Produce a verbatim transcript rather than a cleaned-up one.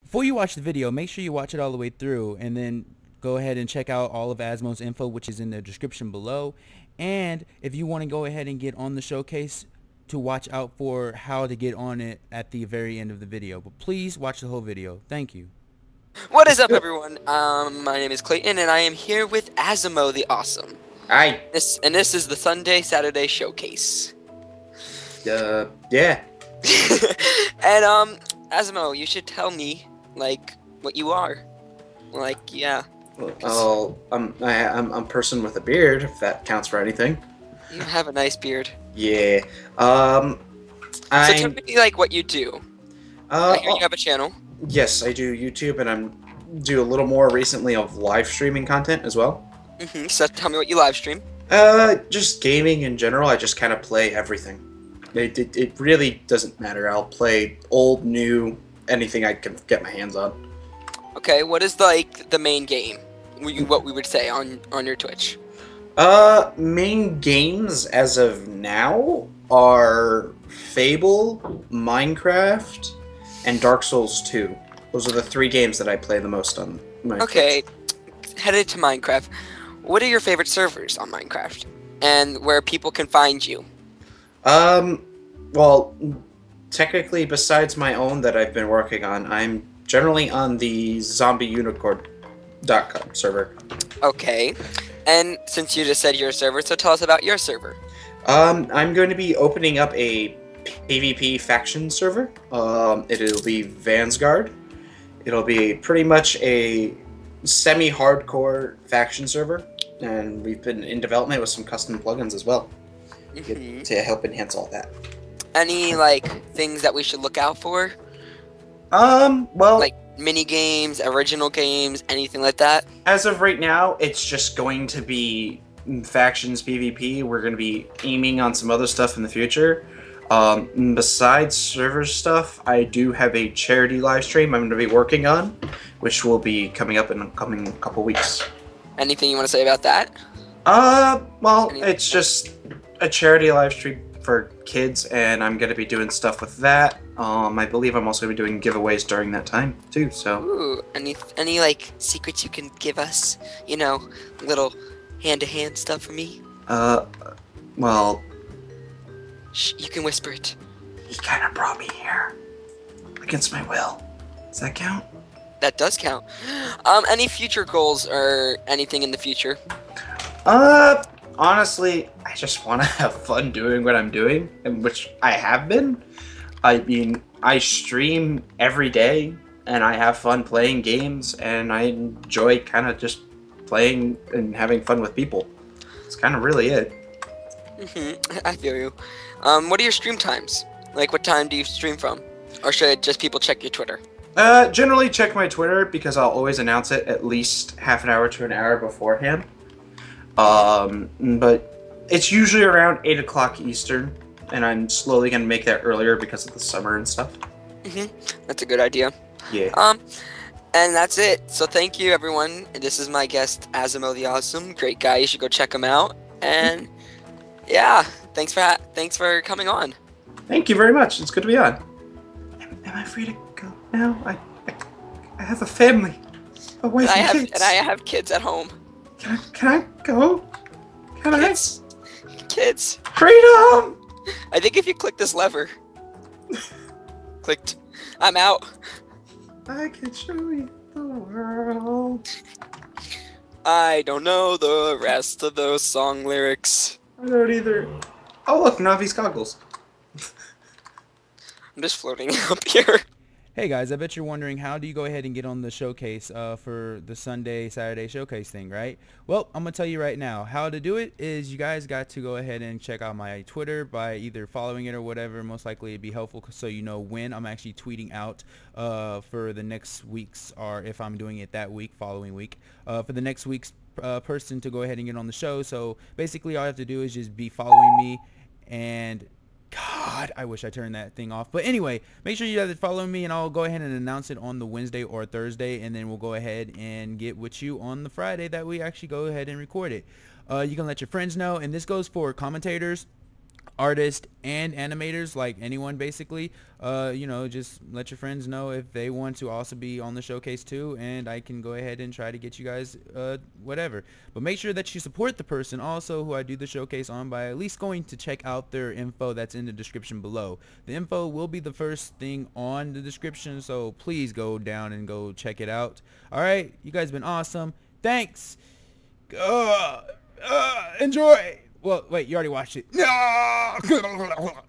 before you watch the video, make sure you watch it all the way through, and then go ahead and check out all of Asmo's info, which is in the description below. And if you want to go ahead and get on the showcase, to watch out for how to get on it at the very end of the video. But please watch the whole video. Thank you. What is up, everyone? Um, my name is Clayton, and I am here with Asimo the Awesome. Hi. This and this is the Sunday Saturday showcase. Uh, yeah. And um, Asimo, you should tell me like what you are. Like, yeah. Well, I'm I, I'm I'm a person with a beard, if that counts for anything. You have a nice beard. Yeah. Um, So I. tell me like what you do. Uh, I hear you have a channel. yes, I do YouTube, and I'm do a little more recently of live streaming content as well. Mm-hmm. So tell me what you live stream. Uh, just gaming in general. I just kind of play everything. It, it it really doesn't matter. I'll play old, new, anything I can get my hands on. Okay, what is like the main game? We- What we would say on on your Twitch. Uh, main games as of now are Fable, Minecraft, and Dark Souls two. Those are the three games that I play the most on my Okay, Twitch. headed to Minecraft. What are your favorite servers on Minecraft, and where people can find you? Um, well, technically, besides my own that I've been working on, I'm generally on the zombie unicorn dot com server. Okay, and since you just said your server, so tell us about your server. Um, I'm going to be opening up a PvP faction server. Um, it'll be Vansguard. It'll be pretty much a semi-hardcore faction server, and we've been in development with some custom plugins as well Mhm. to help enhance all that. Any like things that we should look out for, Um, well, like mini games, original games, anything like that? as of right now, it's just going to be factions PvP. We're going to be aiming on some other stuff in the future. Um, besides server stuff, I do have a charity live stream I'm going to be working on, which will be coming up in a coming couple weeks. Anything you want to say about that? Uh, well, Anything it's just a charity live stream for kids, and I'm going to be doing stuff with that. Um, I believe I'm also going to be doing giveaways during that time, too, so... Ooh, any any like secrets you can give us? You know, little hand-to-hand stuff for me. Uh, well, Shh, you can whisper it. he kind of brought me here. Against my will. Does that count? That does count. Um, any future goals or anything in the future? Uh, honestly, I just want to have fun doing what I'm doing, and which I have been. I mean, I stream every day, and I have fun playing games, and I enjoy kind of just playing and having fun with people. It's kind of really it. Mm-hmm. I feel you. Um, what are your stream times? Like, what time do you stream from? Or should just people check your Twitter? Uh, generally check my Twitter because I'll always announce it at least half an hour to an hour beforehand. Um, but it's usually around eight o'clock Eastern, and I'm slowly going to make that earlier because of the summer and stuff. Mm-hmm. That's a good idea. Yeah. Um, and that's it. So thank you, everyone. And this is my guest, Asimo the Awesome. Great guy. You should go check him out. And yeah, thanks for ha thanks for coming on. Thank you very much. It's good to be on. Am, am I free to go now? I, I, I have a family, a wife And I and have kids. and I have kids at home. Can I, can I go? Can Kids, kids. I? Freedom! I think if you click this lever, clicked. I'm out. I can show you the world. I don't know the rest of those song lyrics. I don't either. Oh look, Navi's goggles. I'm just floating up here. Hey guys, I bet you're wondering how do you go ahead and get on the showcase uh, for the Sunday, Saturday showcase thing, right? Well, I'm going to tell you right now. How to do it is you guys got to go ahead and check out my Twitter by either following it or whatever. Most likely it'd be helpful so you know when I'm actually tweeting out uh, for the next week's, or if I'm doing it that week, following week, uh, for the next week's uh, person to go ahead and get on the show. So basically all you have to do is just be following me, and God, I wish I turned that thing off. But anyway, make sure you guys follow me, and I'll go ahead and announce it on the Wednesday or Thursday, and then we'll go ahead and get with you on the Friday that we actually go ahead and record it. Uh, you can let your friends know, and this goes for commentators, artists and animators, like anyone basically, uh you know, just let your friends know if they want to also be on the showcase too, and I can go ahead and try to get you guys uh whatever. But make sure that you support the person also who I do the showcase on by at least going to check out their info that's in the description below. The info will be the first thing on the description, so please go down and go check it out. All right, you guys been awesome. Thanks. uh, uh enjoy. Well, wait, you already watched it. No!